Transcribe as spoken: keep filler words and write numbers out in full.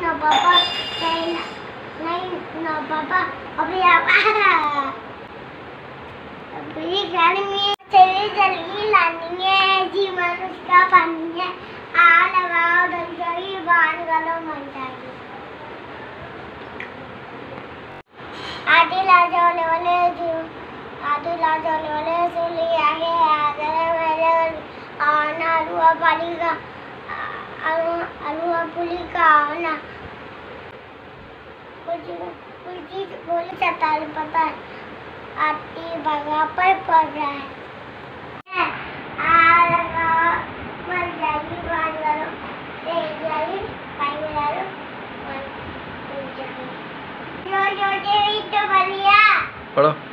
no पापा नहीं नहीं no पापा अभी अभी घर में चली चली लानी है जी मनुष्य पानी है आ लगाओ दलचरी बांध गलो मन चाहिए आधी लाजा वाले वाले जी आधी लाजा वाले वाले सुली आगे आगे मेरे आना रुआ पानी का आलू पुली का ना कुछ कुछ चीज बोली चलता है पता है आती बगा पर पड़ रहा है आ लगा मर जाएगी बांध करो एक जाएगी पानी में डालो जो जो जो तो बढ़िया पढ़ो।